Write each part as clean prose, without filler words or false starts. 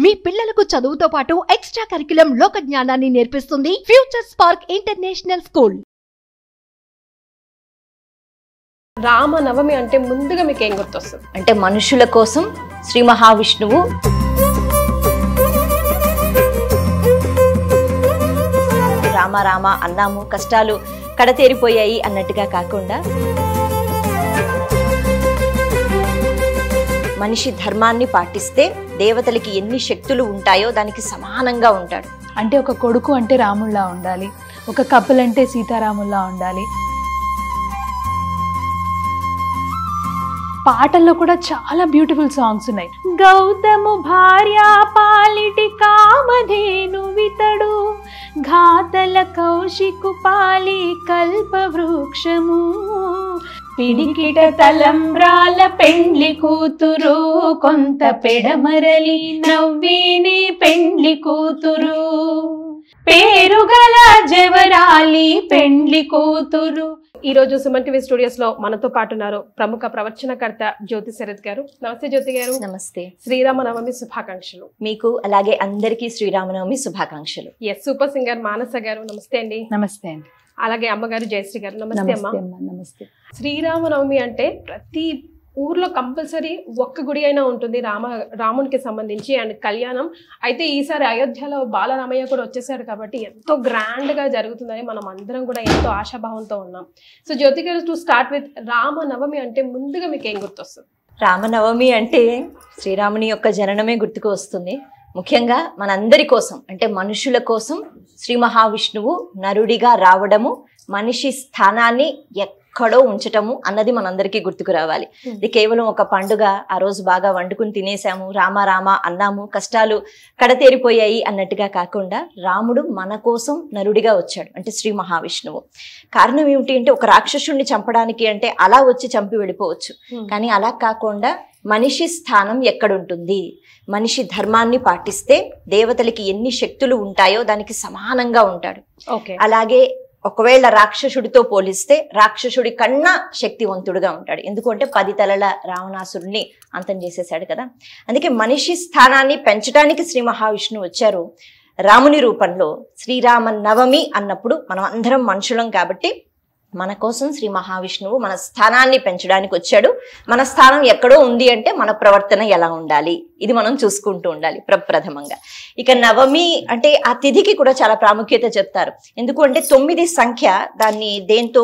మీ పిల్లలకు చదువుతో పాటు ఎక్స్ట్రా కరిక్యులం లోక జ్ఞానాన్ని నేర్పిస్తుంది future spark international school. Ramanavami అంటే ముందుగా మీకు ఏం గుర్తొస్తుంది? అంటే మనుషుల కోసం శ్రీ మహావిష్ణువు రామ రామ అన్నాము, కష్టాలు కడతేరిపోయాయి అన్నట్టుగా కాకుండా మనిషి ధర్మాన్ని పాటిస్తే దేవతలకి ఎన్ని శక్తులు ఉంటాయో దానికి సమానంగా ఉంటాడు. అంటే ఒక కొడుకు అంటే రాముల్లా ఉండాలి, ఒక కపుల్ అంటే సీతారాముల్లా ఉండాలి. పాటల్లో కూడా చాలా బ్యూటిఫుల్ సాంగ్స్ ఉన్నాయి. గౌతము భార్య పాలిటి కామధేను వితడు, ఘాతల కౌశికు పాలి కల్ప వృక్షము, పిడికిట తలంబ్రాల పెండ్లి కూతురు, కొంత పెడమరలి నవ్విని పెండ్లి కూతురు, పేరుగల జవరాలి పెండ్లి కూతురు. ఈ రోజు సుమన్ టీవీ స్టూడియోస్ లో మనతో పాటు ఉన్నారు ప్రముఖ ప్రవచనకర్త జ్యోతి శరత్ గారు. నమస్తే జ్యోతి గారు. నమస్తే. శ్రీరామనవమి శుభాకాంక్షలు. మీకు అలాగే అందరికీ శ్రీరామనవమి శుభాకాంక్షలు. సూపర్ సింగర్ మానస గారు నమస్తే అండి. నమస్తే అండి. అలాగే అమ్మగారు జయశ్రీ గారు నమస్తే అమ్మా. నమస్తే. శ్రీరామనవమి అంటే ప్రతి ఊర్లో కంపల్సరీ ఒక్క గుడి అయినా ఉంటుంది రామునికి సంబంధించి అండ్ కళ్యాణం. అయితే ఈసారి అయోధ్యలో బాలరామయ్య కూడా వచ్చేసాడు కాబట్టి ఎంతో గ్రాండ్ గా జరుగుతుందని మనం అందరం కూడా ఎంతో ఆశాభావంతో ఉన్నాం. సో జ్యోతి గారు, టు స్టార్ట్ విత్, రామనవమి అంటే ముందుగా మీకు ఏం గుర్తొస్తుంది? రామనవమి అంటే శ్రీరాముని యొక్క జననమే గుర్తుకు వస్తుంది. ముఖ్యంగా మనందరి కోసం అంటే మనుషుల కోసం శ్రీ మహావిష్ణువు నరుడిగా రావడము, మనిషి స్థానాన్ని ఎక్కడో ఉంచటము అన్నది మనందరికీ గుర్తుకు రావాలి. ఇది కేవలం ఒక పండుగ, ఆ రోజు బాగా వండుకుని తినేసాము, రామ రామ అన్నాము, కష్టాలు కడతేరిపోయాయి అన్నట్టుగా కాకుండా రాముడు మన కోసం నరుడిగా వచ్చాడు అంటే శ్రీ మహావిష్ణువు. కారణం ఏమిటి అంటే ఒక రాక్షసుడిని చంపడానికి అంటే అలా వచ్చి చంపి వెళ్ళిపోవచ్చు, కానీ అలా కాకుండా మనిషి స్థానం ఎక్కడుంటుంది, మనిషి ధర్మాన్ని పాటిస్తే దేవతలకి ఎన్ని శక్తులు ఉంటాయో దానికి సమానంగా ఉంటాడు. అలాగే ఒకవేళ రాక్షసుడితో పోలిస్తే రాక్షసుడి కన్నా శక్తివంతుడుగా ఉంటాడు. ఎందుకంటే 10 తలల రావణాసురుణ్ణి అంతం చేసేసాడు కదా. అందుకే మనిషి స్థానాన్ని పెంచడానికి శ్రీ మహావిష్ణువు వచ్చారు రాముని రూపంలో. శ్రీరామ నవమి అన్నప్పుడు మనం అందరం మనుషులం కాబట్టి మన కోసం శ్రీ మహావిష్ణువు మన స్థానాన్ని పెంచడానికి వచ్చాడు. మన స్థానం ఎక్కడో ఉంది అంటే మన ప్రవర్తన ఎలా ఉండాలి, ఇది మనం చూసుకుంటూ ఉండాలి ప్రప్రథమంగా. ఇక నవమి అంటే ఆ తిథికి కూడా చాలా ప్రాముఖ్యత చెప్తారు. ఎందుకు అంటే 9 సంఖ్య, దాన్ని దేంతో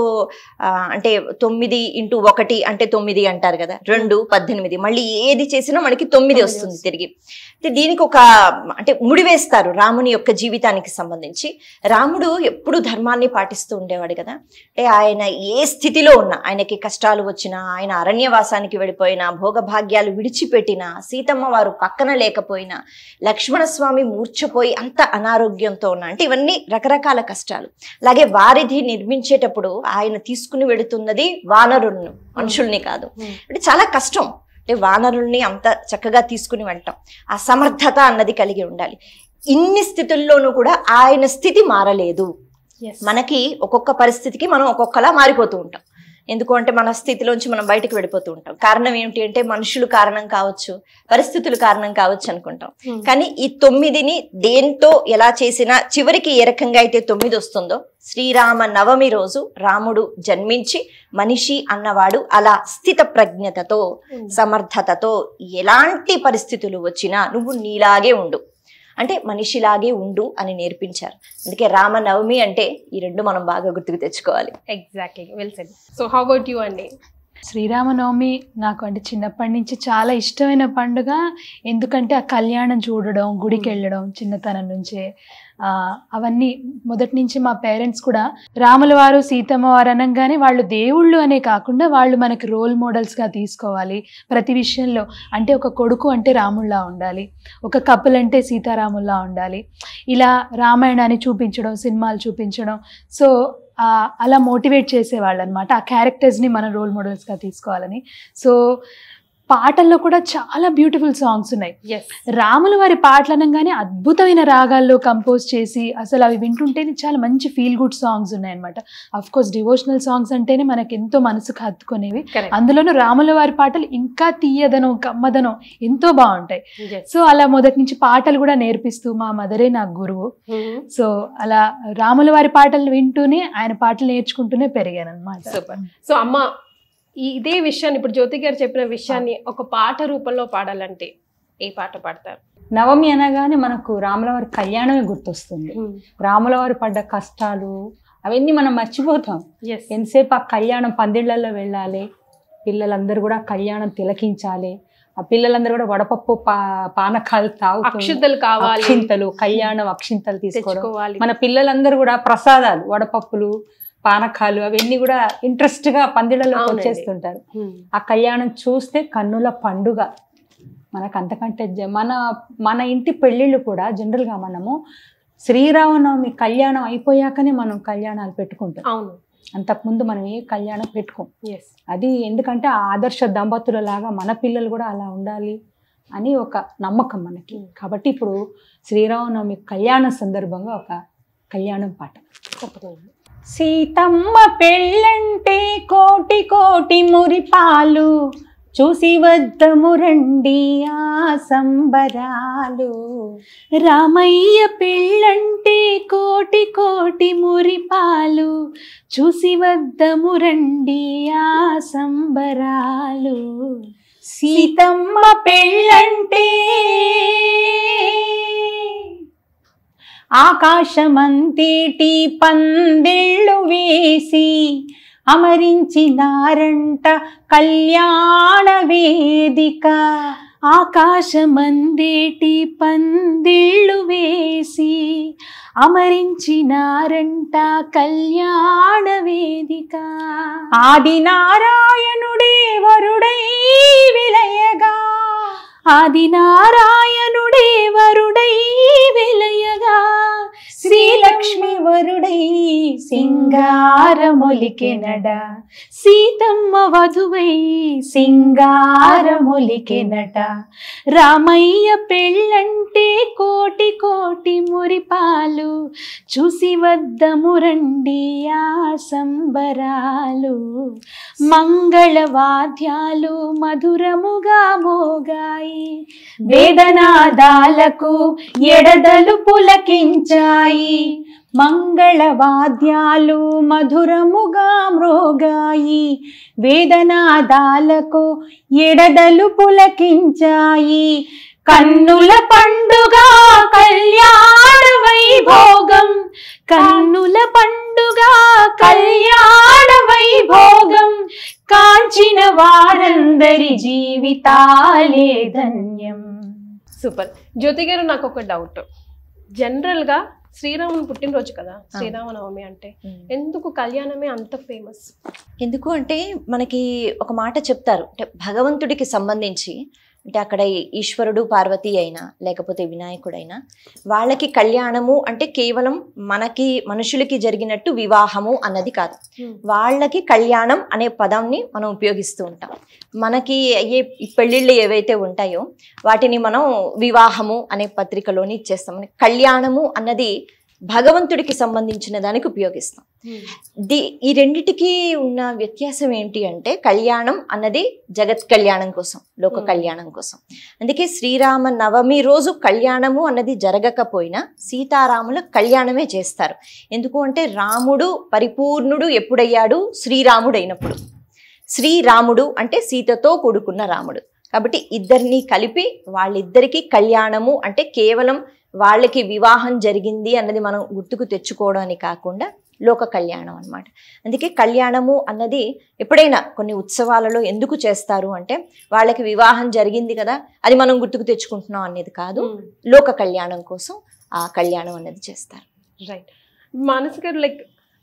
అంటే 9 × 1 అంటే 9 అంటారు కదా, 2 18, మళ్ళీ ఏది చేసినా మనకి 9 వస్తుంది తిరిగి. దీనికి ఒక అంటే ముడివేస్తారు రాముని యొక్క జీవితానికి సంబంధించి. రాముడు ఎప్పుడు ధర్మాన్ని పాటిస్తూ ఉండేవాడు కదా. అంటే ఆయన ఏ స్థితిలో ఉన్నా, ఆయనకి కష్టాలు వచ్చినా, ఆయన అరణ్యవాసానికి వెళ్ళిపోయినా, భోగభాగ్యాలు విడిచిపెట్టినా, సీతమ్మ వారు పక్కన లేకపోయినా, లక్ష్మణస్వామి మూర్ఛపోయి అంత అనారోగ్యంతో ఉన్నా, అంటే ఇవన్నీ రకరకాల కష్టాలు. అలాగే వారిధి నిర్మించేటప్పుడు ఆయన తీసుకుని వెళుతున్నది వానరులను, మనుషుల్ని కాదు. అంటే చాలా కష్టం. అంటే వానరుల్ని అంత చక్కగా తీసుకుని వెళ్ళటం, ఆ సమర్థత అన్నది కలిగి ఉండాలి. ఇన్ని స్థితుల్లోనూ కూడా ఆయన స్థితి మారలేదు. మనకి ఒక్కొక్క పరిస్థితికి మనం ఒక్కొక్కలా మారిపోతూ ఉంటాం. ఎందుకు అంటే మన స్థితిలోంచి మనం బయటకు వెళ్ళిపోతూ ఉంటాం. కారణం ఏమిటి అంటే మనుషులు కారణం కావచ్చు, పరిస్థితులు కారణం కావచ్చు అనుకుంటాం. కానీ ఈ 9ని దేంతో ఎలా చేసినా చివరికి ఏ రకంగా అయితే 9 వస్తుందో, శ్రీరామ నవమి రోజు రాముడు జన్మించి మనిషి అన్నవాడు అలా స్థిత ప్రజ్ఞతతో, సమర్థతతో ఎలాంటి పరిస్థితులు వచ్చినా నువ్వు నీలాగే ఉండు అంటే మనిషిలాగే ఉండు అని నేర్పించారు. అందుకే రామనవమి అంటే ఈ 2 మనం బాగా గుర్తుకు తెచ్చుకోవాలి. Exactly, well said. So how about you అండి? శ్రీరామనవమి నాకు అంటే చిన్నప్పటి నుంచి చాలా ఇష్టమైన పండుగ. ఎందుకంటే ఆ కళ్యాణం చూడడం, గుడికి వెళ్ళడం చిన్నతనం నుంచే, అవన్నీ మొదటి నుంచి మా పేరెంట్స్ కూడా రాముల వారు సీతమ్మ వారు అనగానే వాళ్ళు దేవుళ్ళు అనే కాకుండా వాళ్ళు మనకి రోల్ మోడల్స్గా తీసుకోవాలి ప్రతి విషయంలో. అంటే ఒక కొడుకు అంటే రాముల్లా ఉండాలి, ఒక కపుల్ అంటే సీతారాముల్లా ఉండాలి, ఇలా రామాయణాన్ని చూపించడం, సినిమాలు చూపించడం. సో అలా మోటివేట్ చేసేవాళ్ళు అనమాట, ఆ క్యారెక్టర్స్ని మనం రోల్ మోడల్స్గా తీసుకోవాలని. సో పాటల్లో కూడా చాలా బ్యూటిఫుల్ సాంగ్స్ ఉన్నాయి. రాముల వారి పాటలు అనగానే అద్భుతమైన రాగాల్లో కంపోజ్ చేసి అసలు అవి వింటుంటేనే చాలా మంచి ఫీల్ గుడ్ సాంగ్స్ ఉన్నాయన్నమాట. అఫ్ కోర్స్ డివోషనల్ సాంగ్స్ అంటేనే మనకి ఎంతో మనసుకు హత్తుకునేవి. అందులోనూ రాముల వారి పాటలు ఇంకా తీయదనం కమ్మదనం ఎంతో బాగుంటాయి. సో అలా మొదటి నుంచి పాటలు కూడా నేర్పిస్తూ మా మదరే నాకు గురువు. సో అలా రాముల వారి పాటలు వింటూనే ఆయన పాటలు నేర్చుకుంటూనే పెరిగాను అనమాట. సో అమ్మ ఇదే విషయాన్ని ఇప్పుడు జ్యోతి గారు చెప్పిన విషయాన్ని ఒక పాట రూపంలో పాడాలంటే ఏ పాట పాడతారు? నవమి అనగానే మనకు రాములవారి కళ్యాణమే గుర్తొస్తుంది. రాములవారు పడ్డ కష్టాలు అవన్నీ మనం మర్చిపోతాం. ఎంతసేపు ఆ కళ్యాణం పందిళ్లలో వెళ్ళాలి, పిల్లలందరూ కూడా కళ్యాణం తిలకించాలి, ఆ పిల్లలందరూ కూడా వడపప్పు పానకాలు అక్షింతలు కావాలి, అక్షింతలు కళ్యాణం అక్షింతలు తీసుకోవాలి. మన పిల్లలందరూ కూడా ప్రసాదాలు వడపప్పులు పానకాలు అవన్నీ కూడా ఇంట్రెస్ట్ గా పందిళ్ళలో వచ్చేస్తుంటారు. ఆ కళ్యాణం చూస్తే కన్నుల పండుగ. మనకు అంతకంటే మన ఇంటి పెళ్ళిళ్ళు కూడా జనరల్ గా మనము శ్రీరామనవమి కళ్యాణం అయిపోయాకనే మనం కళ్యాణాలు పెట్టుకుంటాం. అవును, అంతకుముందు మనం ఏ కళ్యాణం పెట్టుకోం. అది ఎందుకంటే ఆదర్శ దంపతుల లాగా మన పిల్లలు కూడా అలా ఉండాలి అని ఒక నమ్మకం మనకి. కాబట్టి ఇప్పుడు శ్రీరామనవమి కళ్యాణ సందర్భంగా ఒక కళ్యాణం పాట. సీతమ్మ పెళ్ళంటే కోటి కోటి మురిపాలు, చూసి వద్దము రండి ఆ సంబరాలు. రామయ్య పెళ్ళంటే కోటి కోటి మురిపాలు, చూసి వద్దము రండి ఆ సంబరాలు. సీతమ్మ పెళ్ళంటే ఆకాశమంతేటి పందిళ్ళు వేసి అమరించినారంట కళ్యాణ వేదిక. ఆకాశమందేటి పందిళ్ళు వేసి అమరించినారంట కళ్యాణ వేదిక. ఆది నారాయణుడే వరుడై విలయగా, ఆది నారాయణుడే వరుడై వెలయగా, శ్రీలక్ష్మి వరుడై సింగారమొలికెనడ. సీతమ్మ వధువై సింగారమొలికెనట. రామయ్య పెళ్ళంటే కోటి కోటి మురిపాలు, చూసి వద్దము రండి ఆ సంబరాలు. మంగళవాద్యాలు మధురముగా మోగాయి, వేదనాదాలకు ఎడదలు పులకించాయి. మంగళవాద్యాలు మధురముగా మ్రోగాయి, వేదనాదాలకు ఎడదలు పులకించాయి. కన్నుల పండుగ కళ్యాణ వైభోగం, కన్నుల పండుగ కళ్యాణ వైభోగం. కాంచిన వారందరి జీవితాలే ధన్యం. సూపర్. జ్యోతి గారు, నాకు ఒక డౌట్. జనరల్ గా శ్రీరాముని పుట్టినరోజు కదా శ్రీరామనవమి అంటే, ఎందుకు కళ్యాణమే అంత ఫేమస్? ఎందుకు అంటే మనకి ఒక మాట చెప్తారు, అంటే భగవంతుడికి సంబంధించి, అంటే అక్కడ ఈశ్వరుడు పార్వతి అయినా లేకపోతే వినాయకుడైనా వాళ్ళకి కళ్యాణము అంటే కేవలం మనకి మనుషులకి జరిగినట్టు వివాహము అన్నది కాదు. వాళ్ళకి కళ్యాణం అనే పదాన్ని మనం ఉపయోగిస్తూ ఉంటాం. మనకి అయ్యే పెళ్ళిళ్ళు ఏవైతే ఉంటాయో వాటిని మనం వివాహము అనే పత్రికలోని ఇచ్చేస్తాం. కళ్యాణము అన్నది భగవంతుడికి సంబంధించిన దానికి ఉపయోగిస్తాం. ఈ రెండిటికి ఉన్న వ్యత్యాసం ఏంటి అంటే, కళ్యాణం అన్నది జగత్ కళ్యాణం కోసం, లోక కళ్యాణం కోసం. అందుకే శ్రీరామ నవమి రోజు కళ్యాణము అన్నది జరగకపోయినా సీతారాముల కళ్యాణమే చేస్తారు. ఎందుకు అంటే రాముడు పరిపూర్ణుడు ఎప్పుడయ్యాడు? శ్రీరాముడు అయినప్పుడు. శ్రీరాముడు అంటే సీతతో కూడుకున్న రాముడు. కాబట్టి ఇద్దరిని కలిపి వాళ్ళిద్దరికీ కళ్యాణము అంటే కేవలం వాళ్ళకి వివాహం జరిగింది అన్నది మనం గుర్తుకు తెచ్చుకోవడానికి కాకుండా లోక కళ్యాణం అన్నమాట. అందుకే కళ్యాణము అన్నది ఎప్పుడైనా కొన్ని ఉత్సవాలలో ఎందుకు చేస్తారు అంటే, వాళ్ళకి వివాహం జరిగింది కదా అది మనం గుర్తుకు తెచ్చుకుంటున్నాం అనేది కాదు, లోక కళ్యాణం కోసం ఆ కళ్యాణం అన్నది చేస్తారు. రైట్. మానస్ గారు, లైక్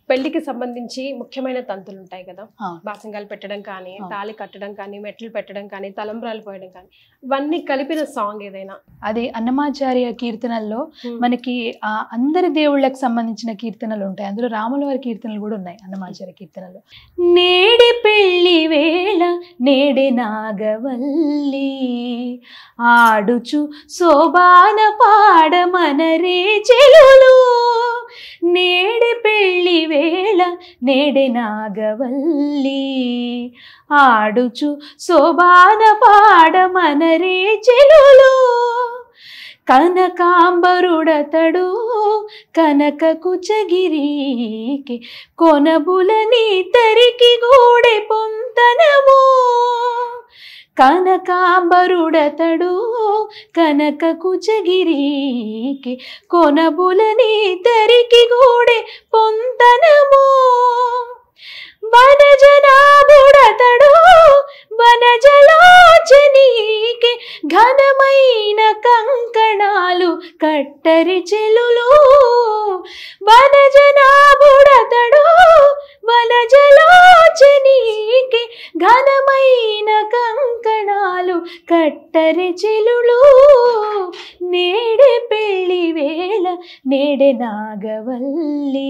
పెళ్లికి సంబంధించి ముఖ్యమైన తంతులు ఉంటాయి కదా, అవును. బాసంగాలు పెట్టడం కానీ, అవును. తాళి కట్టడం కానీ, మెట్లు పెట్టడం కానీ, తలంబ్రాలు పోయడం కానీ, ఇవన్నీ కలిపిన సాంగ్ ఏదైనా? అది అన్నమాచార్య కీర్తనల్లో మనకి అందరి దేవుళ్ళకి సంబంధించిన కీర్తనలు ఉంటాయి. అందులో రాముల వారి కీర్తనలు కూడా ఉన్నాయి అన్నమాచార్య కీర్తనలు. నేడి పెళ్లి వేళ నేడే నాగవల్లి ఆడుచు శోభాన పాడమనరే చెలులు, నేడి పెళ్లి వేళ నేడే నాగవల్లి ఆడుచు శోభాన పాడమనరే చెలులు, కనకాంబరుడతడు కనక కుచగిరికి కొనబులని తరికి గూడె పొంతనము, కనకాంబరుడతడు కనక కుచగిరికి కొనబులని తరికి గూడె పొంతనము, వనజనాభుడతడు వనజలోచనీకి ఘనమైన కంకణాలు కట్టరి చెలులు, వనజనాభుడతడు వనజలోచనీకి ఘనమైన కంకణాలు కట్టరి చెలులు, నేడే పెళ్లి వేళ నేడే నాగవల్లి.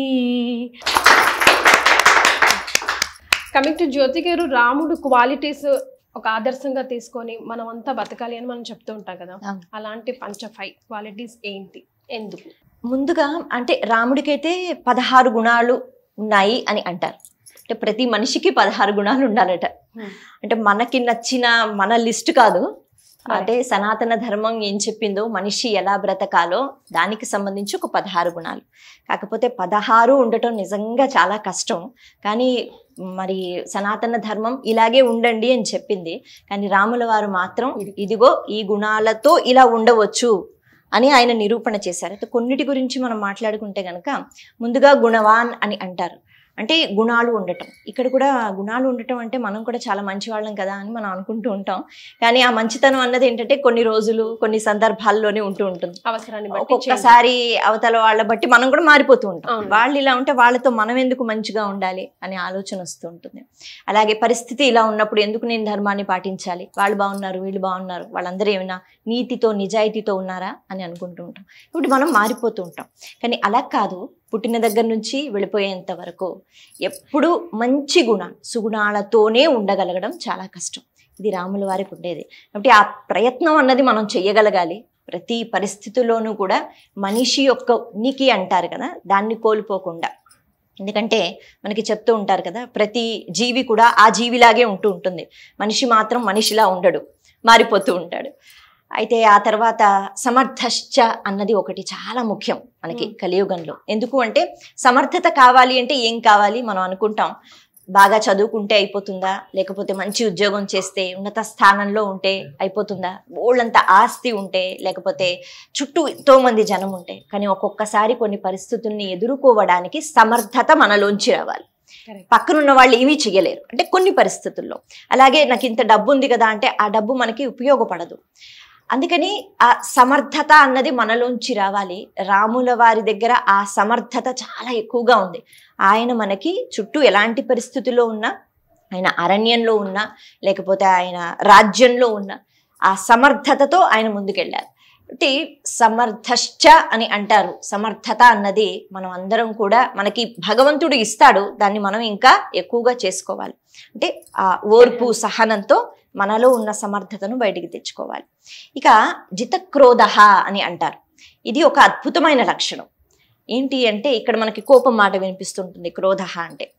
కమింగ్ టు జ్యోతి గారు, రాముడు క్వాలిటీస్ ఒక ఆదర్శంగా తీసుకొని మనం అంతా బతకాలి అని మనం చెప్తూ ఉంటాం కదా, అలాంటి పంచ 5 క్వాలిటీస్ ఏంటి, ఎందుకు? ముందుగా అంటే రాముడికైతే 16 గుణాలు ఉన్నాయి అని అంటారు. అంటే ప్రతి మనిషికి 16 గుణాలు ఉండాలట. అంటే మనకి నచ్చిన మన లిస్ట్ కాదు, అంటే సనాతన ధర్మం ఏం చెప్పిందో మనిషి ఎలా బ్రతకాలో దానికి సంబంధించి ఒక 16 గుణాలు. కాకపోతే 16 ఉండటం నిజంగా చాలా కష్టం. కానీ మరి సనాతన ధర్మం ఇలాగే ఉండండి అని చెప్పింది. కానీ రాముల వారు మాత్రం ఇదిగో ఈ గుణాలతో ఇలా ఉండవచ్చు అని ఆయన నిరూపణ చేశారు. అయితే కొన్నిటి గురించి మనం మాట్లాడుకుంటే కనుక ముందుగా గుణవాన్ అని అంటారు. అంటే గుణాలు ఉండటం. ఇక్కడ కూడా గుణాలు ఉండటం అంటే మనం కూడా చాలా మంచి వాళ్ళం కదా అని మనం అనుకుంటూ ఉంటాం. కానీ ఆ మంచితనం అన్నది ఏంటంటే కొన్ని రోజులు కొన్ని సందర్భాల్లోనే ఉంటూ ఉంటుంది. అవసరాన్ని ఒక్కొక్కసారి అవతల వాళ్ళ బట్టి మనం కూడా మారిపోతూ ఉంటాం. వాళ్ళు ఇలా ఉంటే వాళ్ళతో మనం ఎందుకు మంచిగా ఉండాలి అనే ఆలోచన వస్తూ ఉంటుంది. అలాగే పరిస్థితి ఇలా ఉన్నప్పుడు ఎందుకు నేను ధర్మాన్ని పాటించాలి, వాళ్ళు బాగున్నారు వీళ్ళు బాగున్నారు, వాళ్ళందరూ ఏమైనా నీతితో నిజాయితీతో ఉన్నారా అని అనుకుంటూ ఉంటాం. ఇప్పుడు మనం మారిపోతూ ఉంటాం. కానీ అలా కాదు, పుట్టిన దగ్గర నుంచి వెళ్ళిపోయేంత వరకు ఎప్పుడు మంచి సుగుణాలతోనే ఉండగలగడం చాలా కష్టం. ఇది రాముల వారికి ఉండేది. కాబట్టి ఆ ప్రయత్నం అన్నది మనం చెయ్యగలగాలి. ప్రతి పరిస్థితుల్లోనూ కూడా మనిషి యొక్క ఉనికి అంటారు కదా, దాన్ని కోల్పోకుండా. ఎందుకంటే మనకి చెప్తూ ఉంటారు కదా, ప్రతి జీవి కూడా ఆ జీవిలాగే ఉంటూ ఉంటుంది, మనిషి మాత్రం మనిషిలా ఉండడు, మారిపోతూ ఉంటాడు. అయితే ఆ తర్వాత సమర్థశ్చ అన్నది ఒకటి చాలా ముఖ్యం మనకి కలియుగంలో. ఎందుకు అంటే సమర్థత కావాలి అంటే ఏం కావాలి మనం అనుకుంటాం, బాగా చదువుకుంటే అయిపోతుందా, లేకపోతే మంచి ఉద్యోగం చేస్తే ఉన్నత స్థానంలో ఉంటే అయిపోతుందా, బోళ్ళంత ఆస్తి ఉంటే, లేకపోతే చుట్టూ ఎంతో మంది జనం ఉంటే. కానీ ఒక్కొక్కసారి కొన్ని పరిస్థితుల్ని ఎదుర్కోవడానికి సమర్థత మనలోంచి రావాలి. పక్కనున్న వాళ్ళు ఏమీ చెయ్యలేరు అంటే కొన్ని పరిస్థితుల్లో. అలాగే నాకు ఇంత డబ్బు ఉంది కదా అంటే ఆ డబ్బు మనకి ఉపయోగపడదు. అందుకని ఆ సమర్థత అన్నది మనలోంచి రావాలి. రాముల వారి దగ్గర ఆ సమర్థత చాలా ఎక్కువగా ఉంది. ఆయన మనకి చుట్టూ ఎలాంటి పరిస్థితుల్లో ఉన్నా, ఆయన అరణ్యంలో ఉన్నా లేకపోతే ఆయన రాజ్యంలో ఉన్నా ఆ సమర్థతతో ఆయన ముందుకెళ్ళారు. అంటే సమర్థశ్చ అని అంటారు. సమర్థత అన్నది మనం అందరం కూడా మనకి భగవంతుడు ఇస్తాడు, దాన్ని మనం ఇంకా ఎక్కువగా చేసుకోవాలి. అంటే ఆ ఓర్పు సహనంతో మనలో ఉన్న సమర్థతను బయటికి తెచ్చుకోవాలి. ఇక జితక్రోధ అని అంటారు. ఇది ఒక అద్భుతమైన లక్షణం. ఏంటి అంటే ఇక్కడ మనకి కోపం మాట వినిపిస్తుంటుంది. క్రోధ అంటే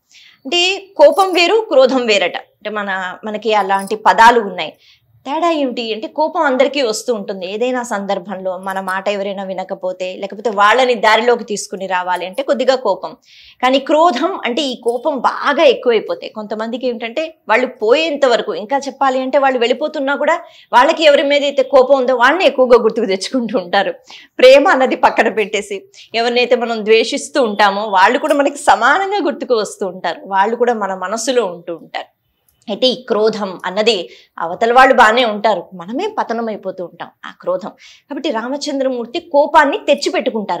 కోపం వేరు క్రోధం వేరట. అంటే మనకి అలాంటి పదాలు ఉన్నాయి. తేడా ఏమిటి అంటే కోపం అందరికీ వస్తూ ఉంటుంది. ఏదైనా సందర్భంలో మన మాట ఎవరైనా వినకపోతే, లేకపోతే వాళ్ళని దారిలోకి తీసుకుని రావాలి అంటే కొద్దిగా కోపం. కానీ క్రోధం అంటే ఈ కోపం బాగా ఎక్కువైపోతాయి. కొంతమందికి ఏమిటంటే వాళ్ళు పోయేంత వరకు, ఇంకా చెప్పాలి అంటే వాళ్ళు వెళ్ళిపోతున్నా కూడా వాళ్ళకి ఎవరి మీద అయితే కోపం ఉందో వాళ్ళని ఎక్కువగా గుర్తుకు తెచ్చుకుంటూ ఉంటారు. ప్రేమ అన్నది పక్కన పెట్టేసి ఎవరినైతే మనం ద్వేషిస్తూ ఉంటామో వాళ్ళు కూడా మనకి సమానంగా గుర్తుకు వస్తూ ఉంటారు. వాళ్ళు కూడా మన మనసులో ఉంటూ ఉంటారు. అయితే ఈ క్రోధం అన్నది అవతల వాళ్ళు బాగానే ఉంటారు, మనమే పతనం అయిపోతూ ఉంటాం ఆ క్రోధం. కాబట్టి రామచంద్రమూర్తి కోపాన్ని తెచ్చిపెట్టుకుంటారట.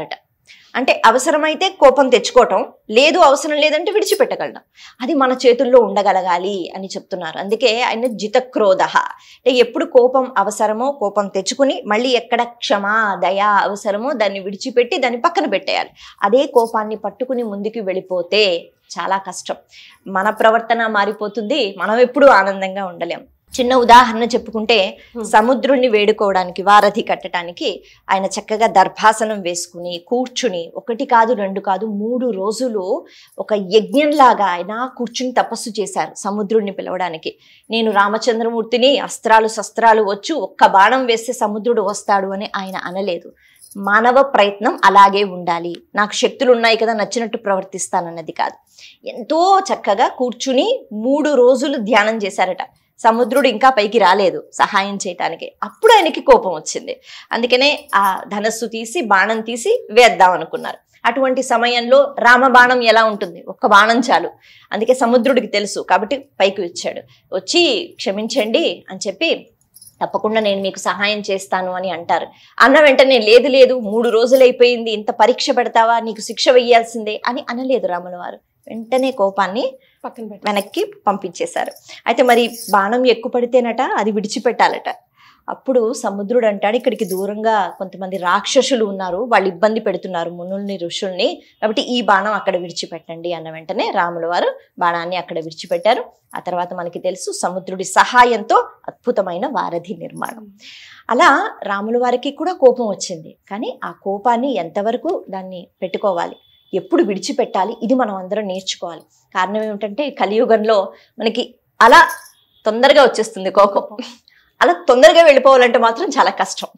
అంటే అవసరమైతే కోపం తెచ్చుకోవటం, లేదు అవసరం లేదంటే విడిచిపెట్టగలడం. అది మన చేతుల్లో ఉండగలగాలి అని చెప్తున్నారు. అందుకే ఆయన జితక్రోధ, అంటే ఎప్పుడు కోపం అవసరమో కోపం తెచ్చుకుని మళ్ళీ ఎక్కడ క్షమ దయ అవసరమో దాన్ని విడిచిపెట్టి దాన్ని పక్కన పెట్టేయాలి. అదే కోపాన్ని పట్టుకుని ముందుకు వెళ్ళిపోతే చాలా కష్టం, మన ప్రవర్తన మారిపోతుంది, మనం ఎప్పుడూ ఆనందంగా ఉండలేం. చిన్న ఉదాహరణ చెప్పుకుంటే సముద్రుణ్ణి వేడుకోవడానికి, వారధి కట్టడానికి ఆయన చక్కగా దర్భాసనం వేసుకుని కూర్చుని 1 కాదు 2 కాదు 3 రోజులు ఒక యజ్ఞంలాగా ఆయన కూర్చుని తపస్సు చేశారు సముద్రుడిని పిలవడానికి. నేను రామచంద్రమూర్తిని అస్త్రాలు శస్త్రాలు వచ్చు ఒక్క బాణం వేస్తే సముద్రుడు వస్తాడు అని ఆయన అనలేదు. మానవ ప్రయత్నం అలాగే ఉండాలి, నాకు శక్తులు ఉన్నాయి కదా నచ్చినట్టు ప్రవర్తిస్తానన్నది కాదు. ఎంతో చక్కగా కూర్చుని 3 రోజులు ధ్యానం చేశారట. సముద్రుడు ఇంకా పైకి రాలేదు సహాయం చేయటానికి, అప్పుడు ఆయనకి కోపం వచ్చింది. అందుకనే ఆ ధనస్సు తీసి బాణం తీసి వేద్దాం అనుకున్నారు. అటువంటి సమయంలో రామబాణం ఎలా ఉంటుంది, ఒక్క బాణం చాలు. అందుకే సముద్రుడికి తెలుసు కాబట్టి పైకి వచ్చాడు. వచ్చి క్షమించండి అని చెప్పి తప్పకుండా నేను మీకు సహాయం చేస్తాను అని అంటారు. అన్న వెంటనే లేదు లేదు 3 రోజులు అయిపోయింది, ఇంత పరీక్ష పెడతావా, నీకు శిక్ష వెయ్యాల్సిందే అని అనలేదు రాముల వారు. వెంటనే కోపాన్ని వెనక్కి పంపించేశారు. అయితే మరి బాణం ఎక్కువ పడితేనట అది విడిచిపెట్టాలట. అప్పుడు సముద్రుడు అంటాడు, ఇక్కడికి దూరంగా కొంతమంది రాక్షసులు ఉన్నారు, వాళ్ళు ఇబ్బంది పెడుతున్నారు మునుల్ని ఋషుల్ని, కాబట్టి ఈ బాణం అక్కడ విడిచిపెట్టండి అన్న వెంటనే రాముల వారు బాణాన్ని అక్కడ విడిచిపెట్టారు. ఆ తర్వాత మనకి తెలుసు సముద్రుడి సహాయంతో అద్భుతమైన వారధి నిర్మాణం. అలా రాముల వారికి కూడా కోపం వచ్చింది, కానీ ఆ కోపాన్ని ఎంతవరకు దాన్ని పెట్టుకోవాలి, ఎప్పుడు విడిచిపెట్టాలి, ఇది మనం అందరం నేర్చుకోవాలి. కారణం ఏమిటంటే కలియుగంలో మనకి అలా తొందరగా వచ్చేస్తుంది కోపం. అలా తొందరగా వెళ్ళిపోవాలంటే మాత్రం చాలా కష్టం.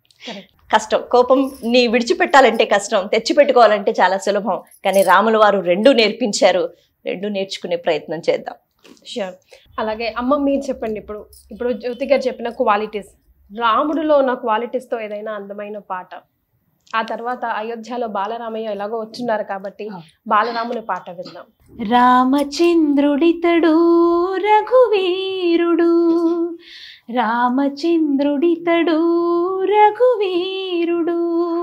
కోపంని విడిచిపెట్టాలంటే కష్టం, తెచ్చిపెట్టుకోవాలంటే చాలా సులభం. కానీ రాముల వారు 2 నేర్పించారు, 2 నేర్చుకునే ప్రయత్నం చేద్దాం. షూర్. అలాగే అమ్మ మీరు చెప్పండి, ఇప్పుడు జ్యోతి గారు చెప్పిన క్వాలిటీస్, రాముడిలో ఉన్న క్వాలిటీస్తో ఏదైనా అందమైన పాట, ఆ తర్వాత అయోధ్యలో బాలరామయ్య ఎలాగో వచ్చున్నారు కాబట్టి బాలరాముని పాట విందాం. రామచంద్రుడితడు రఘువీరుడు, రామచంద్రుడితడు రఘువీరుడు,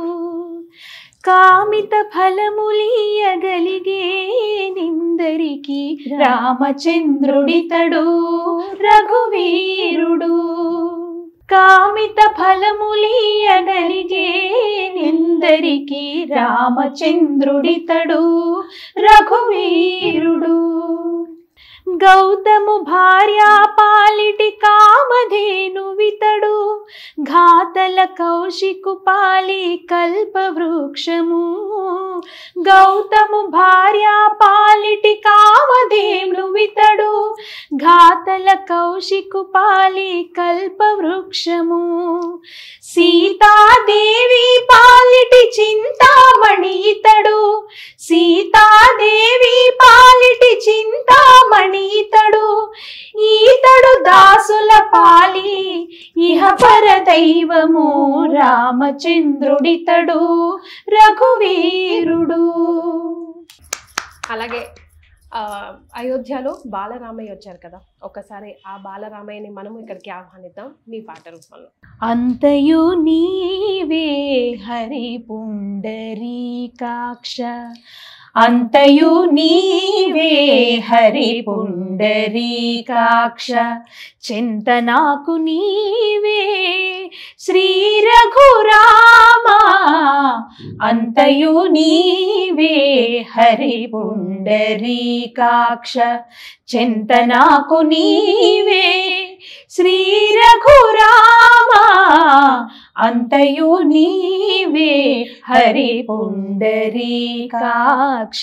కామిత ఫలములియగలిగే నిందరికి రామచంద్రుడితడు రఘువీరుడు, కామిత ఫలములియగలిగే నిందరికి రామచంద్రుడితడు రఘువీరుడు, గౌతము భార్యా పాలిటి కామధేను వితడు, ఘాతల కౌశికు పాలి కల్పవృక్షము, గౌతము భార్యా పాలిటి కామధేను వితడు, ఘాతల కౌశికు పాలి కల్పవృక్షము, సీతాదేవి పాలిటి చింతామణి ఇతడు, సీతాదేవి పాలిటి చింతామణి ఇతడు, ఈతడు దాసుల పాలి ఇహ పరదైవము రామచంద్రుడితడు రఘువీరుడు. అలాగే అయోధ్యలో బాలరామయ్య వచ్చారు కదా, ఒకసారి ఆ బాలరామయ్యని మనము ఇక్కడికి ఆహ్వానిద్దాం మీ పాట రూపంలో. అంతయు నీవే హరి పుండరీకాక్ష, అంతయు నీవే హరి పుండరీకాక్ష, చింతనాకు నీవే శ్రీ రఘురామా, అంతయు నీవే హరి పుండరీకాక్ష, చింతనాకు నీవే శ్రీ రఘురామా, అంతయు నీవే హరి పుండరీకాక్ష.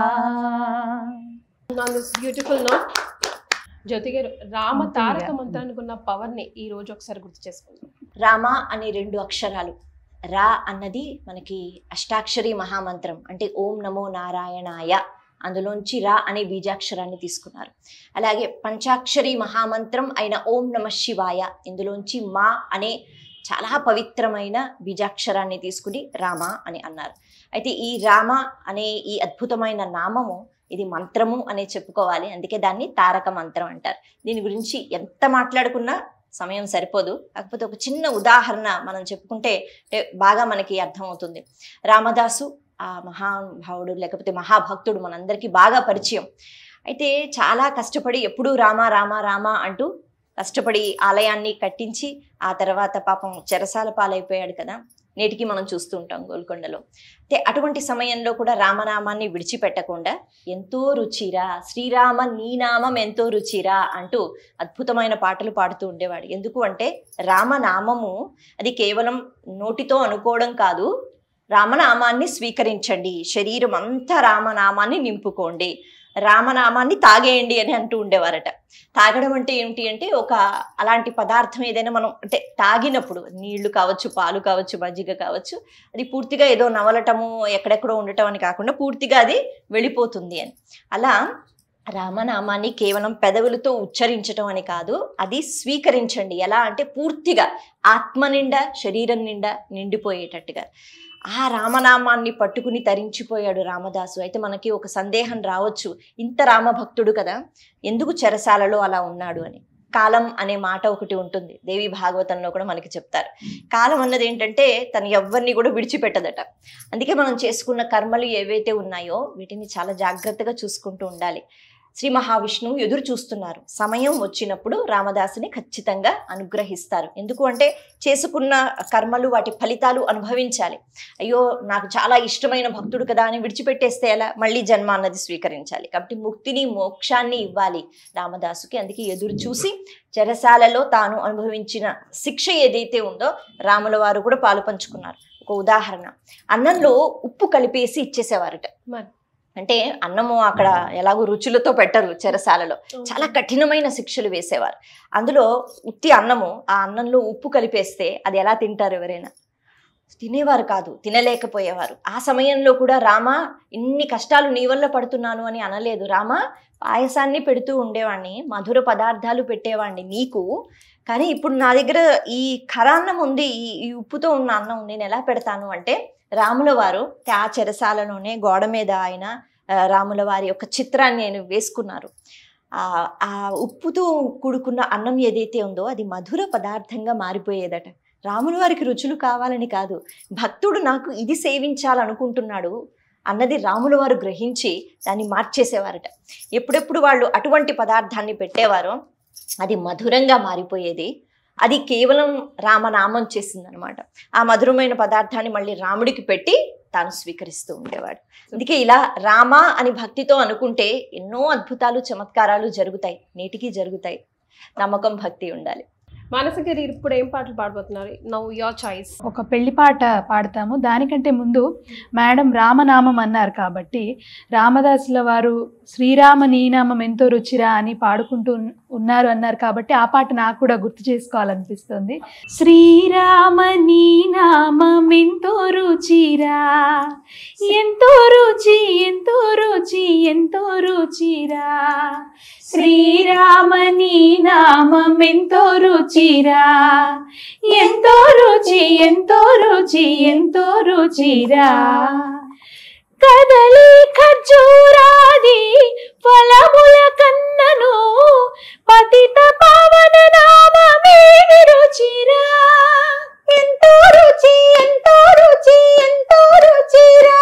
Beautiful note. జ్యోతి గారు, రామ తారక మంత్రానికి ఉన్న పవర్ ని ఈ రోజు ఒకసారి గుర్తు చేసుకుందాం. రామ అనే 2 అక్షరాలు, రా అన్నది మనకి అష్టాక్షరి మహామంత్రం, అంటే ఓం నమో నారాయణాయ, అందులోంచి రా అనే బీజాక్షరాన్ని తీసుకున్నారు. అలాగే పంచాక్షరి మహామంత్రం అయిన ఓం నమ శివాయ, ఇందులోంచి మా అనే చాలా పవిత్రమైన బీజాక్షరాన్ని తీసుకుని రామ అని అన్నారు. అయితే ఈ రామ అనే ఈ అద్భుతమైన నామము ఇది మంత్రము అనే చెప్పుకోవాలి, అందుకే దాన్ని తారక మంత్రం అంటారు. దీని గురించి ఎంత మాట్లాడుకున్నా సమయం సరిపోదు. కాకపోతే ఒక చిన్న ఉదాహరణ మనం చెప్పుకుంటే బాగా మనకి అర్థమవుతుంది. రామదాసు ఆ మహాభావుడు లేకపోతే మహాభక్తుడు మనందరికీ బాగా పరిచయం. అయితే చాలా కష్టపడి ఎప్పుడూ రామ రామ రామ అంటూ కష్టపడి ఆలయాన్ని కట్టించి ఆ తర్వాత పాపం చెరసాల పాలైపోయాడు కదా, నేటికి మనం చూస్తూ ఉంటాం గోల్కొండలో. అయితే అటువంటి సమయంలో కూడా రామనామాన్ని విడిచిపెట్టకుండా ఎంతో రుచిరా శ్రీరామ నీ నామం ఎంతో రుచిరా అంటూ అద్భుతమైన పాటలు పాడుతూ ఉండేవాడు. ఎందుకు అంటే రామనామము అది కేవలం నోటితో అనుకోవడం కాదు, రామనామాన్ని స్వీకరించండి, శరీరం అంతా రామనామాన్ని నింపుకోండి, రామనామాన్ని తాగేయండి అని అంటూ ఉండేవారట. తాగడం అంటే ఏమిటి అంటే ఒక అలాంటి పదార్థం ఏదైనా మనం అంటే తాగినప్పుడు నీళ్లు కావచ్చు, పాలు కావచ్చు, మజ్జిగ కావచ్చు, అది పూర్తిగా ఏదో నవలటము ఎక్కడెక్కడో ఉండటం అని కాకుండా పూర్తిగా అది వెళ్ళిపోతుంది అని. అలా రామనామాన్ని కేవలం పెదవులతో ఉచ్చరించటం అని కాదు, అది స్వీకరించండి. ఎలా అంటే పూర్తిగా ఆత్మ నిండా శరీరం నిండా నిండిపోయేటట్టుగా ఆ రామనామాన్ని పట్టుకుని తరించిపోయాడు రామదాసు. అయితే మనకి ఒక సందేహం రావచ్చు, ఇంత రామభక్తుడు కదా ఎందుకు చెరసాలలో అలా ఉన్నాడు అని. కాలం అనే మాట ఒకటి ఉంటుంది, దేవి భాగవతంలో కూడా మనకి చెప్తారు. కాలం అన్నది ఏంటంటే తను ఎవరిని కూడా విడిచిపెట్టదట. అందుకే మనం చేసుకున్న కర్మలు ఏవైతే ఉన్నాయో వీటిని చాలా జాగ్రత్తగా చూసుకుంటూ ఉండాలి. శ్రీ మహావిష్ణువు ఎదురు చూస్తున్నారు, సమయం వచ్చినప్పుడు రామదాసుని ఖచ్చితంగా అనుగ్రహిస్తారు. ఎందుకు అంటే చేసుకున్న కర్మలు వాటి ఫలితాలు అనుభవించాలి. అయ్యో నాకు చాలా ఇష్టమైన భక్తుడు కదా అని విడిచిపెట్టేస్తే ఎలా, మళ్ళీ జన్మ అన్నది స్వీకరించాలి. కాబట్టి ముక్తిని మోక్షాన్ని ఇవ్వాలి రామదాసుకి. అందుకే ఎదురు చూసి చెరసాలలో తాను అనుభవించిన శిక్ష ఏదైతే ఉందో రాముల వారు కూడా పాలు పంచుకున్నారు. ఒక ఉదాహరణ, అన్నంలో ఉప్పు కలిపేసి ఇచ్చేసేవారట. అంటే అన్నము అక్కడ ఎలాగో రుచులతో పెట్టరు చెరసాలలో, చాలా కఠినమైన శిక్షలు వేసేవారు. అందులో ఉత్తి అన్నము, ఆ అన్నంలో ఉప్పు కలిపేస్తే అది ఎలా తింటారు ఎవరైనా? తినేవారు కాదు, తినలేకపోయేవారు. ఆ సమయంలో కూడా రామ ఇన్ని కష్టాలు నీ వల్ల పడుతున్నాను అని అనలేదు. రామ పాయసాన్ని పెడుతూ ఉండేవాడిని, మధుర పదార్థాలు పెట్టేవాడిని నీకు, కానీ ఇప్పుడు నా దగ్గర ఈ ఖరాన్నం ఉంది, ఈ ఉప్పుతో ఉన్న అన్నం నేను ఎలా పెడతాను అంటే రాముల వారు ఆ చెరసాలలోనే గోడ మీద ఆయన రాముల వారి యొక్క చిత్రాన్ని ఆయన వేసుకున్నారు. ఆ ఉప్పుతో కూడుకున్న అన్నం ఏదైతే ఉందో అది మధుర పదార్థంగా మారిపోయేదట. రాముల వారికి రుచులు కావాలని కాదు, భక్తుడు నాకు ఇది సేవించాలనుకుంటున్నాడు అన్నది రాముల వారు గ్రహించి దాన్ని మార్చేసేవారట. ఎప్పుడెప్పుడు వాళ్ళు అటువంటి పదార్థాన్ని పెట్టేవారో అది మధురంగా మారిపోయేది. అది కేవలం రామనామం చేసిందనమాట. ఆ మధురమైన పదార్థాన్ని మళ్ళీ రాముడికి పెట్టి తాను స్వీకరిస్తూ ఉండేవాడు. అందుకే ఇలా రామ అని భక్తితో అనుకుంటే ఎన్నో అద్భుతాలు చమత్కారాలు జరుగుతాయి, నేటికి జరుగుతాయి. నమ్మకం భక్తి ఉండాలి. మానస గారు ఇప్పుడు ఏం పాటలు పాడబోతున్నారు? Now your choice. ఒక పెళ్లి పాట పాడతాము. దానికంటే ముందు మేడం రామనామం అన్నారు కాబట్టి రామదాసుల వారు శ్రీరామ నీనామం ఎంతో రుచిరా అని పాడుకుంటూ ఉన్నారు అన్నారు కాబట్టి ఆ పాట నాకు కూడా గుర్తు చేసుకోవాలనిపిస్తుంది. శ్రీరామ నీనామం ఎంతో రుచిరా, ఎంతో రుచి ఎంతో రుచి ఎంతో రుచిరా, శ్రీరామ నీనామం ఎంతో రుచిరా, ఎంతో రుచి ఎంతో రుచి ఎంతో రుచిరా, కదలి ఖర్జూరాది ఫలముల కన్నను పతిత పవన నామమే రుచిరా, ఎంతో రుచి ఎంతో రుచి ఎంతో రుచిరా,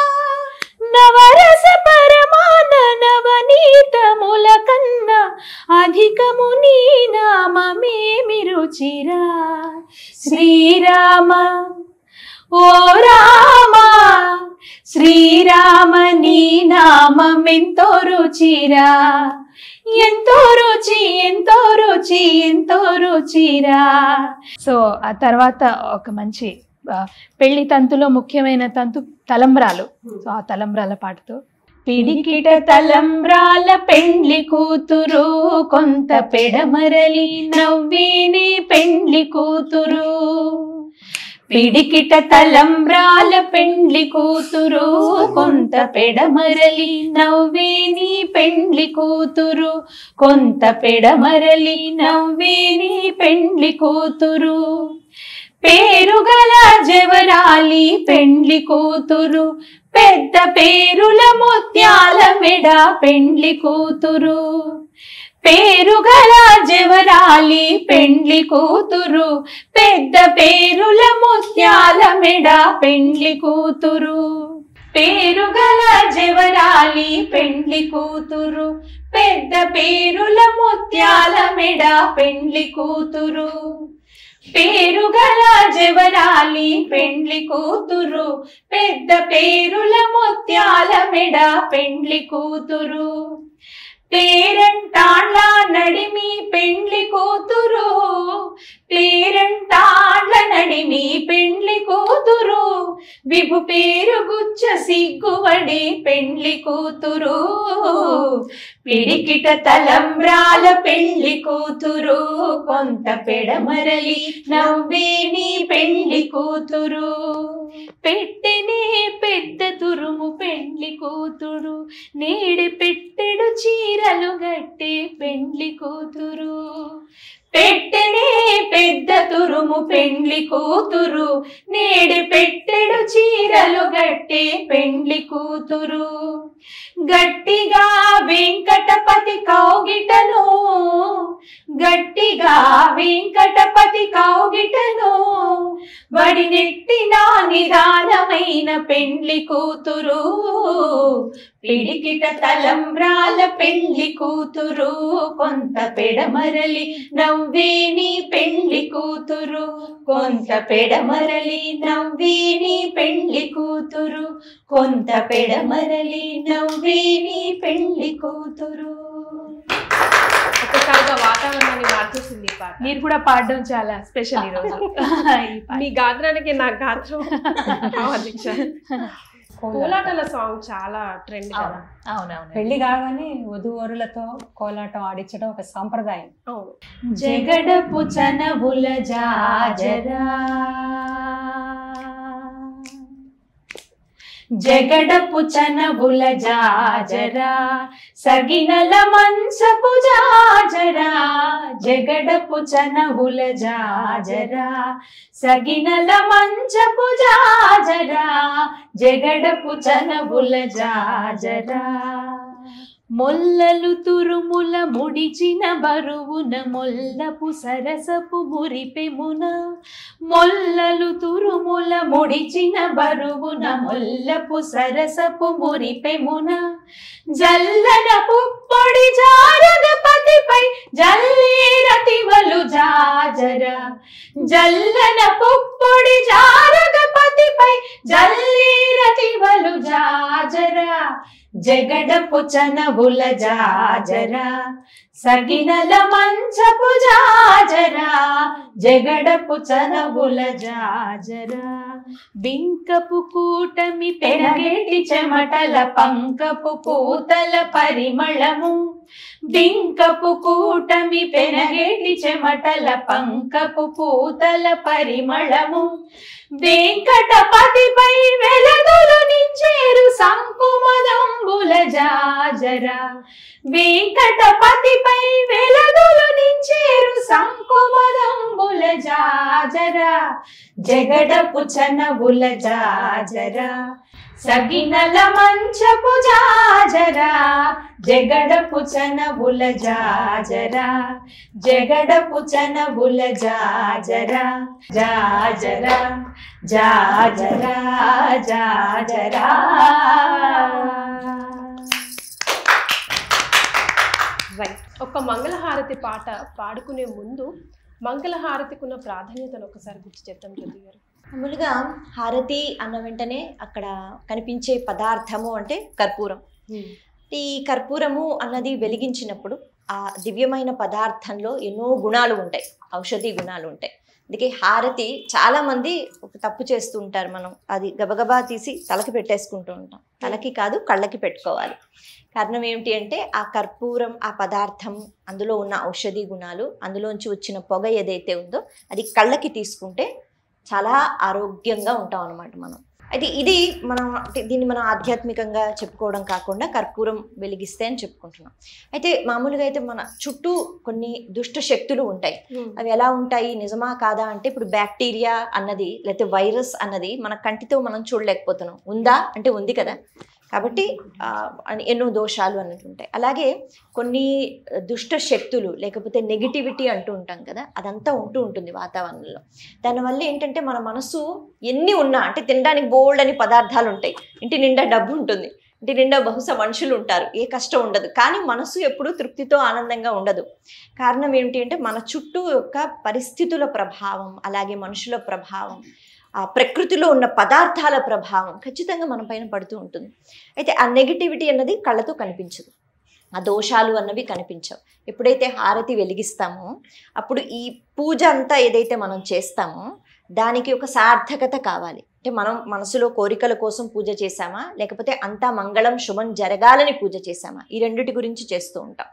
నవరస పరమాన నవనీతముల కన్న అధికము నీ నామమేమి రుచిరా, శ్రీరామ ఓ రామ శ్రీరామ నీ నామం ఎంతో రుచిరా, ఎంతో రుచి ఎంతో రుచి ఎంతో రుచిరా. సో ఆ తర్వాత ఒక మంచి పెళ్లి తంతులో ముఖ్యమైన తంతు తలంబ్రాలు. సో ఆ తలంబ్రాల పాటతో పిడికిట తలంబ్రాల పెండ్లి కూతురు కొంత పెడమరలి నవ్విని పెండ్లి కూతురు, పిడికిట తలంబ్రాల పెండ్లి కూతురు కొంత పెడమరలి నవ్విని పెండ్లి కూతురు, కొంత పెడమరలి నవ్విని పెండ్లి కూతురు, పేరుగల జవరాలి పెండ్లి కూతురు, పెద్ద పేరుల ముత్యాల మెడ పెండ్లి కూతురు, పేరుగల జవరాలి పెండ్లి కూతురు, పెద్ద పేరుల ముత్యాల మెడ పెండ్లి కూతురు, పేరుగల జవరాలి పెండ్లి కూతురు, పెద్ద పేరుల ముత్యాల మెడ పెండ్లి కూతురు. పేరుగల జవరాలి పెండ్లి కూతురు, పెద్ద పేరుల ముత్యాల మెడ పెండ్లి కూతురు. పేరంటాళ్ళ నడిమి పెండ్లి కూతురు, పేరంటాళ్ళ నడిమి పెండ్లి కూతురు. విభు పేరు గుచ్చ సిగ్గువడి పెండ్లి కూతురు, పిడికిట తలంబ్రాల పెండ్లి కూతురు. కొంత పెడమరలి నవ్వేని పెండ్లి కూతురు. పెట్టెనే పెద్ద తురుము పెండ్లి కూతురు, నేడి పెట్టెడు చీరలు గట్టే పెండ్లి కూతురు. పెట్టెనే పెద్ద తురుము పెండ్లి కూతురు, నేడి పెట్టెడు చీరలు గట్టే పెండ్లి కూతురు. గట్టిగా వెంకటపతి కౌగిటను, గట్టిగా వెంకటపతి కౌగిటను, వడినెట్టిన నిదానమైన పెండ్లి కూతురు. పిడికిట తలంబ్రాల పెండ్లి కూతురు, కొంత పెడమరలి నవ్వేని పెండ్లి కూతురు. కొంత పెడమరలి నవ్వేని పెండ్లి కూతురు, కొంత పెడమరలి నవ్వేని పెండ్లి కూతురు. ఒక్కసారిగా వాతావరణాన్ని మార్చేసింది ఈ పాట. మీరు కూడా పాడడం చాలా స్పెషల్ ఈరోజు. మీ గాత్రానికి నా గాత్రం దీక్ష. కోలాటాల సాంగ్ చాలా ట్రెండ్ కదా. అవునవును. పెళ్లి కాగానే వధూవరులతో కోలాటం ఆడించడం ఒక సాంప్రదాయం. అవును. జగడపు చనబుల జాజరా, జగడపు చనబుల జాజరా, సగినల మంచపు జాజరా. జగడపు చనబుల జాజరా, సగినల మంచపు జాజరా. జగడపు చనబుల జాజరా. మొల్లలు తురుముల ముడిచిన బరువున మొల్లపు సరసపు మురిపెమున. మొల్లలు తురుముల ముడిచిన బరువున మొల్లపు సరసపు మురిపెమున. జల్లన పుప్పొడి జారగపతిపై జల్లీరతివలు జాజరా. జల్లన పుప్పొడి జారగపతిపై జల్లీరతివలు జాజరా. జగడపు చనబుల జాజరా, సగినల మంచపు జాజరా. జగడపు చనబుల జాజరా. బింకపు కూటమి పెనగేటి చెమటల పంకపు పూతల పరిమళము. బింకపు కూటమి పెనగేటి చెమటల పంకపు పూతల పరిమళము. వెంకటపతిపై వెలదులు నించేరు సంకుమదంబుల జాజరా. వెంకటపతిపై వెలదులు నించేరు సంకుమదంబుల జాజరా. జగడపు చనబుల జాజరా, సగినల మంచపు జాజరా. జగడపు చనబుల జాజరా. జగడపు చనబుల జాజరా. జాజరా జాజరా జాజరా. ఒక మంగళహారతి పాట పాడుకునే ముందు మంగళహారతికి ఉన్న ప్రాధాన్యతను ఒకసారి గుర్తు చేద్దాం జ్యోతి గారు. మామూలుగా హారతి అన్న వెంటనే అక్కడ కనిపించే పదార్థము అంటే కర్పూరం. ఈ కర్పూరము అన్నది వెలిగించినప్పుడు ఆ దివ్యమైన పదార్థంలో ఎన్నో గుణాలు ఉంటాయి, ఔషధి గుణాలు ఉంటాయి. అందుకే హారతి చాలామంది ఒక తప్పు చేస్తూ ఉంటారు. మనం అది గబగబా తీసి తలకి పెట్టేసుకుంటూ ఉంటాం. తలకి కాదు, కళ్ళకి పెట్టుకోవాలి. కారణం ఏమిటి అంటే ఆ కర్పూరం, ఆ పదార్థం, అందులో ఉన్న ఔషధి గుణాలు, అందులోంచి వచ్చిన పొగ ఏదైతే ఉందో అది కళ్ళకి తీసుకుంటే చాలా ఆరోగ్యంగా ఉంటాం అన్నమాట మనం. అయితే ఇది మనం దీన్ని మనం ఆధ్యాత్మికంగా చెప్పుకోవడం కాకుండా కర్పూరం వెలిగిస్తే అని చెప్పుకుంటున్నాం. అయితే మామూలుగా అయితే మన చుట్టూ కొన్ని దుష్ట శక్తులు ఉంటాయి. అవి ఎలా ఉంటాయి, నిజమా కాదా అంటే ఇప్పుడు బ్యాక్టీరియా అన్నది లేకపోతే వైరస్ అన్నది మన కంటితో మనం చూడలేకపోతున్నాం. ఉందా అంటే ఉంది కదా. కాబట్టి ఎన్నో దోషాలు అన్నట్టు ఉంటాయి. అలాగే కొన్ని దుష్ట శక్తులు లేకపోతే నెగిటివిటీ అంటూ ఉంటాం కదా, అదంతా ఉంటూ ఉంటుంది వాతావరణంలో. దానివల్ల ఏంటంటే మన మనసు ఎన్ని ఉన్నా, అంటే తినడానికి బోల్డ్ అని పదార్థాలు ఉంటాయి, ఇంటి నిండా డబ్బు ఉంటుంది, ఇంటి నిండా బహుశా మనుషులు ఉంటారు, ఏ కష్టం ఉండదు, కానీ మనసు ఎప్పుడూ తృప్తితో ఆనందంగా ఉండదు. కారణం ఏమిటి అంటే మన చుట్టూ యొక్క పరిస్థితుల ప్రభావం, అలాగే మనుషుల ప్రభావం, ఆ ప్రకృతిలో ఉన్న పదార్థాల ప్రభావం ఖచ్చితంగా మన పైన పడుతూ ఉంటుంది. అయితే ఆ నెగిటివిటీ అన్నది కళ్ళతో కనిపించదు, ఆ దోషాలు అన్నవి కనిపించవు. ఎప్పుడైతే హారతి వెలిగిస్తామో అప్పుడు ఈ పూజ అంతా ఏదైతే మనం చేస్తామో దానికి ఒక సార్థకత కావాలి. అంటే మనం మనసులో కోరికల కోసం పూజ చేశామా, లేకపోతే అంతా మంగళం శుభం జరగాలని పూజ చేశామా, ఈ రెండిటి గురించి చేస్తూ ఉంటాం.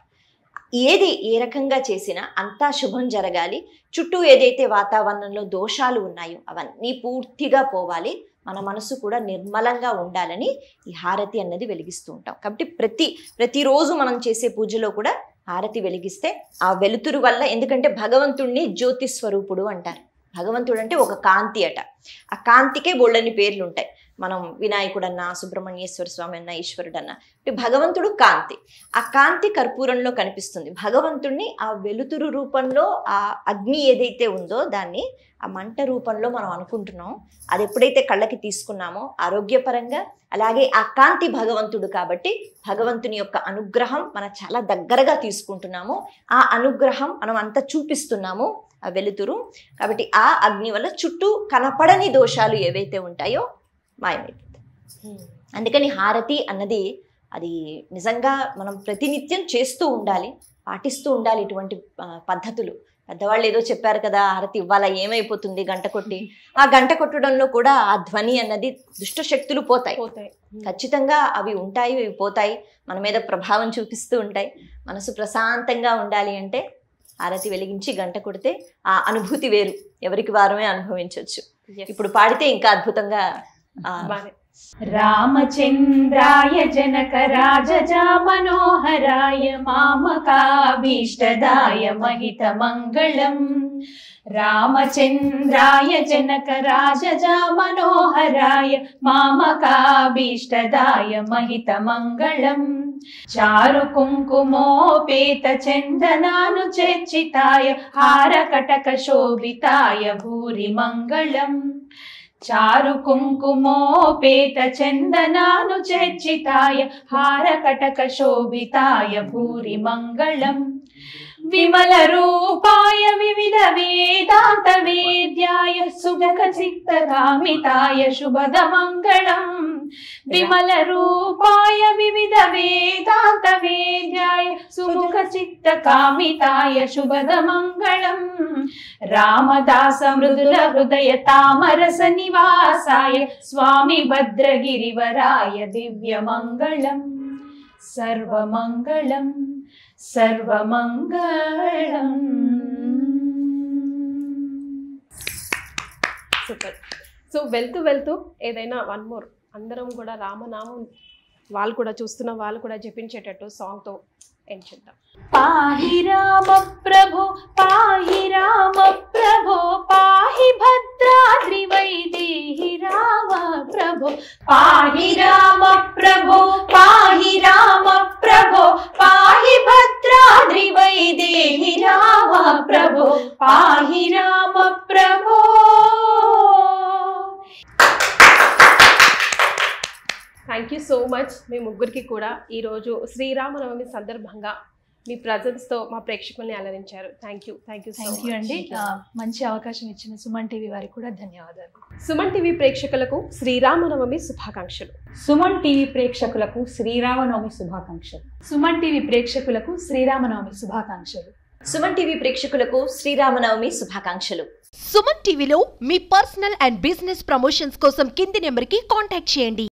ఏది ఏ రకంగా చేసినా అంతా శుభం జరగాలి, చుట్టూ ఏదైతే వాతావరణంలో దోషాలు ఉన్నాయో అవన్నీ పూర్తిగా పోవాలి, మన మనసు కూడా నిర్మలంగా ఉండాలని ఈ హారతి అన్నది వెలిగిస్తూ ఉంటాం. కాబట్టి ప్రతిరోజు మనం చేసే పూజలో కూడా హారతి వెలిగిస్తే ఆ వెలుతురు వల్ల, ఎందుకంటే భగవంతుణ్ణి జ్యోతి స్వరూపుడు అంటారు. భగవంతుడు అంటే ఒక కాంతి అట, ఆ కాంతికే బోళ్ళని పేర్లు ఉంటాయి. మనం వినాయకుడన్నా, సుబ్రహ్మణ్యేశ్వర స్వామి అన్నా, ఈశ్వరుడు అన్నా, భగవంతుడు కాంతి. ఆ కాంతి కర్పూరంలో కనిపిస్తుంది. భగవంతుణ్ణి ఆ వెలుతురు రూపంలో, ఆ అగ్ని ఏదైతే ఉందో దాన్ని ఆ మంట రూపంలో మనం అనుకుంటున్నాం. అది ఎప్పుడైతే కళ్ళకి తీసుకున్నామో ఆరోగ్యపరంగా, అలాగే ఆ కాంతి భగవంతుడు కాబట్టి భగవంతుని యొక్క అనుగ్రహం మనం చాలా దగ్గరగా తీసుకుంటున్నాము, ఆ అనుగ్రహం మనం అంతా చూపిస్తున్నాము, ఆ వెలుతురు. కాబట్టి ఆ అగ్ని వల్ల చుట్టూ కనపడని దోషాలు ఏవైతే ఉంటాయో మాయమైపోతుంది. అందుకని హారతి అన్నది అది నిజంగా మనం ప్రతినిత్యం చేస్తూ ఉండాలి, పాటిస్తూ ఉండాలి ఇటువంటి పద్ధతులు. పెద్దవాళ్ళు ఏదో చెప్పారు కదా, హారతి ఇవ్వాలా, ఏమైపోతుంది గంట కొట్టి. ఆ గంట కొట్టడంలో కూడా ఆ ధ్వని అన్నది దుష్ట శక్తులు పోతాయి, ఖచ్చితంగా అవి ఉంటాయి, అవి పోతాయి, మన మీద ప్రభావం చూపిస్తూ ఉంటాయి. మనసు ప్రశాంతంగా ఉండాలి అంటే హారతి వెలిగించి గంట కొడితే ఆ అనుభూతి వేరు, ఎవరికి వారమే అనుభవించవచ్చు. ఇప్పుడు పాడితే ఇంకా అద్భుతంగా. రామచంద్రాయ జనక రాజజా మనోహరాయ మామకాభీష్టదాయ మహిత మంగళం. రామచంద్రాయ జనక రాజజా మనోహరాయ మామకాభీష్టదాయ మహిత మంగళం. చారు కుంకుమోపేత చందనాను చర్చితాయ హారకటక శోభితాయ భూరి మంగళం. చారు కుంకుమోపేత చందనాను చర్చితాయ హారకటక శోభితాయ భూరి మంగళం. విమల రూపాయ వివిధ వేదాంత వేద్యాయ సుగత చిత్త కామితాయ శుభద మంగళం. విమల రూపాయ వివిధ వేదాంత వేద్యాయ సుముఖ చిత్త కామితాయ శుభద మంగళం. రామదాస మృదుల హృదయ తామరస నివాసాయ స్వామి భద్రగిరివరాయ దివ్య మంగళం. సర్వమంగళం సర్వమంగళం. సూపర్. సో వెళ్తూ ఏదైనా వన్ మోర్ అందరం కూడా రామనామం వాళ్ళు కూడా చూస్తున్న వాళ్ళు కూడా జపించేటట్టు సాంగ్తో ఎండ్ చేద్దాం. పాహి రామ ప్రభో పాహి రామ ప్రభో పాహి భద్రాద్రి వైదేహి రామ ప్రభో. పాహి రామ ప్రభో పాహి రామ ప్రభో పాహి భద్రాద్రి వైదేహి రామ ప్రభో. పాహి రామ ప్రభో. Thank you so much. మీ ముగ్గురికి కూడా ఈరోజు శ్రీరామనవమి సందర్భంగా మీ ప్రజెన్స్తో మా ప్రేక్షకుల్ని అలరించారు. థ్యాంక్ యూ అండి. మంచి అవకాశం ఇచ్చిన సుమన్ టీవీ వారికి కూడా ధన్యవాదాలు. సుమన్ టీవీ ప్రేక్షకులకు శ్రీరామనవమి శుభాకాంక్షలు. సుమన్ టీవీ ప్రేక్షకులకు శ్రీరామనవమి శుభాకాంక్షలు. సుమన్ టీవీ ప్రేక్షకులకు శ్రీరామనవమి శుభాకాంక్షలు. సుమన్ టీవీ ప్రేక్షకులకు శ్రీరామనవమి శుభాకాంక్షలు. సుమన్ టీవీలో మీ పర్సనల్ అండ్ బిజినెస్ ప్రమోషన్స్ కోసం కింది నెంబర్కి కాంటాక్ట్ చేయండి.